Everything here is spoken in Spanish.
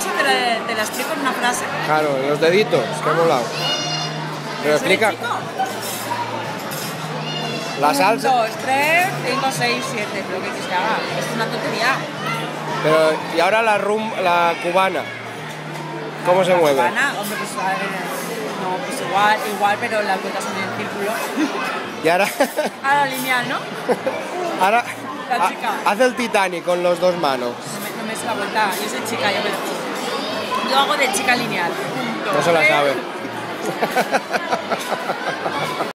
si te la explico en una frase. Claro, los deditos, que molado. Pero explica. La salsa. 1, 2, 3, 5, 6, 7, pero que se haga. Es una tontería. Pero, y ahora la cubana. ¿Cómo se mueve? La cubana, hombre, pues no, pues igual, pero las vueltas son en círculo. Y ahora. Ahora lineal, ¿no? Ahora. La chica. Haz el Titanic con las dos manos. No me es la vuelta. Yo soy chica, yo hago de chica lineal. No se la sabe.